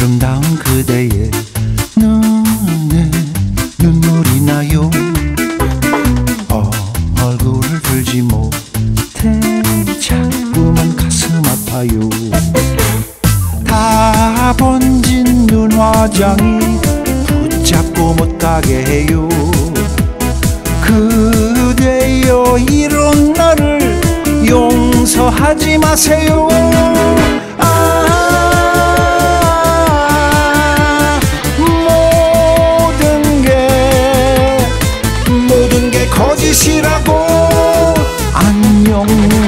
아름다운 그대의 눈에 눈물이 나요. 얼굴을 들지 못해 자꾸만 가슴 아파요. 다 번진 눈 화장이 붙잡고 못 가게 해요. 그대여 이런 나를 용서하지 마세요. 모든 게 거짓이라고. 안녕.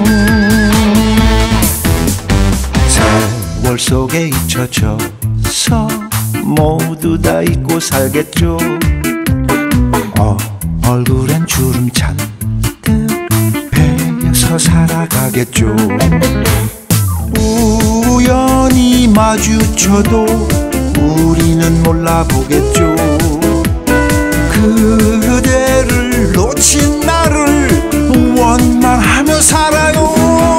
세월 속에 잊혀져서 모두 다 잊고 살겠죠. 얼굴엔 주름 잔뜩 배어서 살아가겠죠. 우연히 마주쳐도 우리는 몰라보겠죠. 그대를 놓친 나를 원망하며 살아요.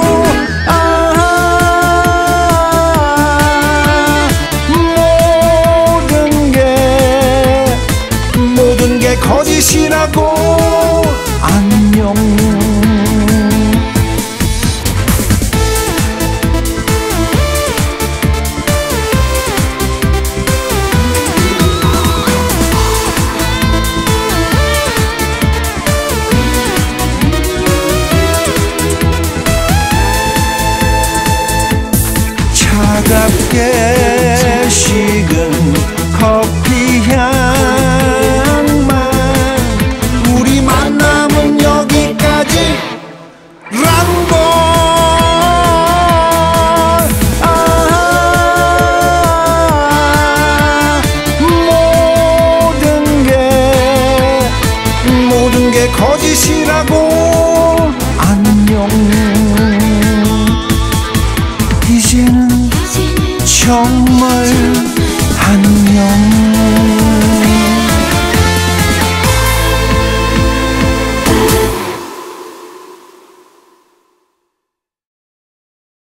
모든 게 거짓이라고. 안녕. 차갑게 식은 커피 향만 우리 만남은 여기까지 란걸. 모든 게 거짓이라고. 안녕. 이제는 정말